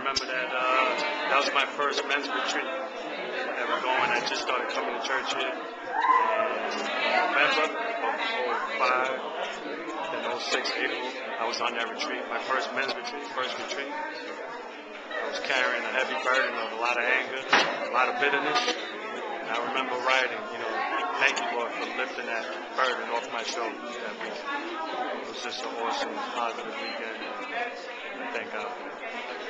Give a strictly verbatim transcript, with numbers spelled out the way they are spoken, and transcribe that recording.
remember that uh, that was my first men's retreat that we're going. I just started coming to church here in November of oh five, then oh six, April. I was on that retreat, my first men's retreat, first retreat. I was carrying a heavy burden of a lot of anger, a lot of bitterness. And I remember writing, you know, thank you, Lord, for lifting that burden off my shoulders that week. It was just an awesome, positive weekend. And I thank God for it.